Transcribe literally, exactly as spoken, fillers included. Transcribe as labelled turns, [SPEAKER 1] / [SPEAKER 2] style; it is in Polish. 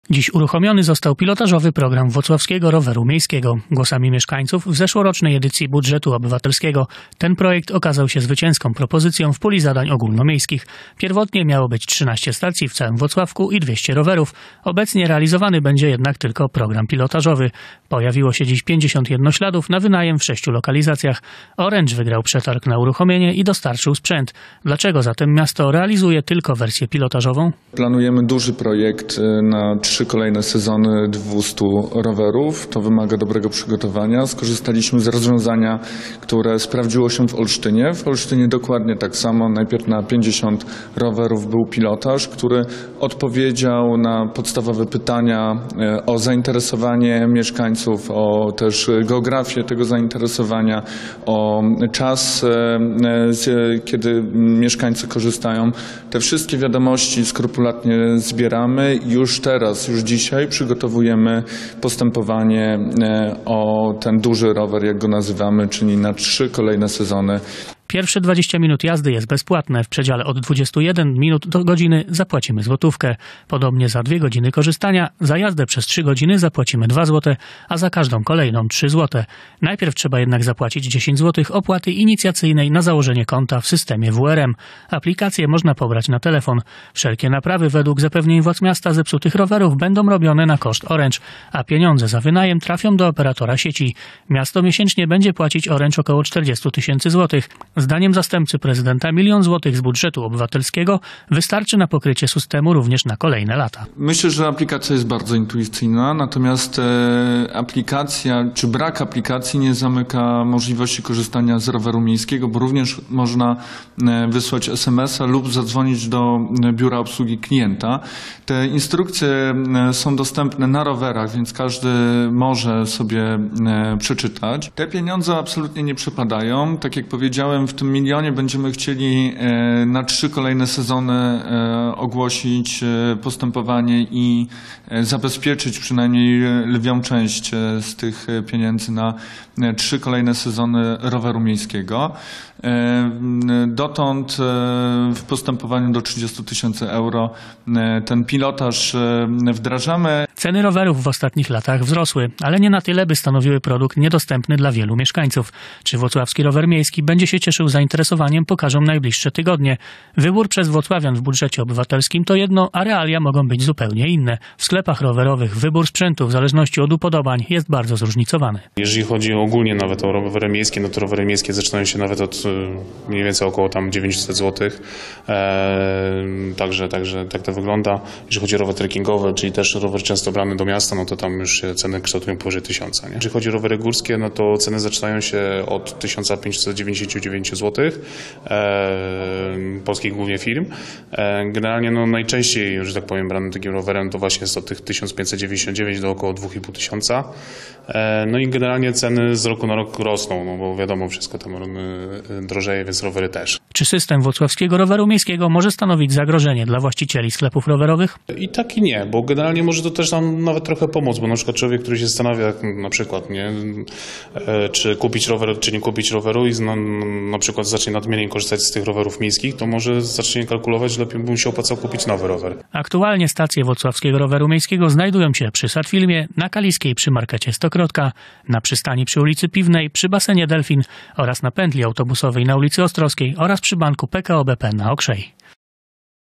[SPEAKER 1] Dziś uruchomiony został pilotażowy program Włocławskiego Roweru Miejskiego. Głosami mieszkańców w zeszłorocznej edycji budżetu obywatelskiego ten projekt okazał się zwycięską propozycją w puli zadań ogólnomiejskich. Pierwotnie miało być trzynaście stacji w całym Włocławku i dwieście rowerów. Obecnie realizowany będzie jednak tylko program pilotażowy. Pojawiło się dziś pięćdziesiąt jednośladów na wynajem w sześciu lokalizacjach. Orange wygrał przetarg na uruchomienie i dostarczył sprzęt. Dlaczego zatem miasto realizuje tylko wersję pilotażową?
[SPEAKER 2] Planujemy duży projekt na trzy kolejne sezony dwieście rowerów. To wymaga dobrego przygotowania. Skorzystaliśmy z rozwiązania, które sprawdziło się w Olsztynie. W Olsztynie dokładnie tak samo. Najpierw na pięćdziesiąt rowerów był pilotaż, który odpowiedział na podstawowe pytania o zainteresowanie mieszkańców, o też geografię tego zainteresowania, o czas, kiedy mieszkańcy korzystają. Te wszystkie wiadomości skrupulatnie zbieramy. Już teraz, już dzisiaj przygotowujemy postępowanie o ten duży rower, jak go nazywamy, czyli na trzy kolejne sezony.
[SPEAKER 1] Pierwsze dwadzieścia minut jazdy jest bezpłatne. W przedziale od dwudziestu jeden minut do godziny zapłacimy złotówkę. Podobnie za dwie godziny korzystania, za jazdę przez trzy godziny zapłacimy dwa złote, a za każdą kolejną trzy złote. Najpierw trzeba jednak zapłacić dziesięć złotych opłaty inicjacyjnej na założenie konta w systemie W R M. Aplikację można pobrać na telefon. Wszelkie naprawy według zapewnień władz miasta zepsutych rowerów będą robione na koszt Orange, a pieniądze za wynajem trafią do operatora sieci. Miasto miesięcznie będzie płacić Orange około czterdzieści tysięcy złotych. Zdaniem zastępcy prezydenta milion złotych z budżetu obywatelskiego wystarczy na pokrycie systemu również na kolejne lata.
[SPEAKER 2] Myślę, że aplikacja jest bardzo intuicyjna, natomiast e, aplikacja czy brak aplikacji nie zamyka możliwości korzystania z roweru miejskiego, bo również można e, wysłać es em es a lub zadzwonić do biura obsługi klienta. Te instrukcje e, są dostępne na rowerach, więc każdy może sobie e, przeczytać. Te pieniądze absolutnie nie przepadają. Tak jak powiedziałem, w tym milionie będziemy chcieli na trzy kolejne sezony ogłosić postępowanie i zabezpieczyć przynajmniej lwią część z tych pieniędzy na trzy kolejne sezony roweru miejskiego. Dotąd w postępowaniu do trzydziestu tysięcy euro ten pilotaż wdrażamy.
[SPEAKER 1] Ceny rowerów w ostatnich latach wzrosły, ale nie na tyle, by stanowiły produkt niedostępny dla wielu mieszkańców. Czy włocławski rower miejski będzie się cieszył zainteresowaniem, pokażą najbliższe tygodnie. Wybór przez włocławian w budżecie obywatelskim to jedno, a realia mogą być zupełnie inne. W sklepach rowerowych wybór sprzętu w zależności od upodobań jest bardzo zróżnicowany.
[SPEAKER 3] Jeżeli chodzi ogólnie nawet o rowery miejskie, no to rowery miejskie zaczynają się nawet od mniej więcej około tam dziewięćset złotych. Eee, także, także tak to wygląda. Jeżeli chodzi o rower trekkingowy, czyli też rower często brany do miasta, no to tam już się ceny kształtują powyżej tysiąca. Nie? Jeżeli chodzi o rowery górskie, no to ceny zaczynają się od tysiąca pięćset dziewięćdziesięciu dziewięciu złotych, eee, polskich głównie firm. Eee, generalnie no najczęściej, że tak powiem, branym takim rowerem to właśnie jest od tych tysiąc pięćset dziewięćdziesiąt dziewięć do około dwa i pół tysiąca. Eee, no i generalnie ceny z roku na rok rosną, no bo wiadomo, wszystko tam drożeje, więc rowery też.
[SPEAKER 1] Czy system włocławskiego roweru miejskiego może stanowić zagrożenie dla właścicieli sklepów rowerowych?
[SPEAKER 3] I tak i nie, bo generalnie może to też nam nawet trochę pomóc, bo na przykład człowiek, który się zastanawia na przykład, nie, czy kupić rower, czy nie kupić roweru i na, na przykład zacznie nadmiernie korzystać z tych rowerów miejskich, to może zacznie kalkulować, że lepiej by mu się opłacało kupić nowy rower.
[SPEAKER 1] Aktualnie stacje włocławskiego roweru miejskiego znajdują się przy Satfilmie, na Kaliskiej przy markecie Stokrotka, na przystani przy ulicy Piwnej, przy basenie Delfin oraz na pętli autobusowej na ulicy Ostrowskiej oraz przy banku P K O B P na Okrzei.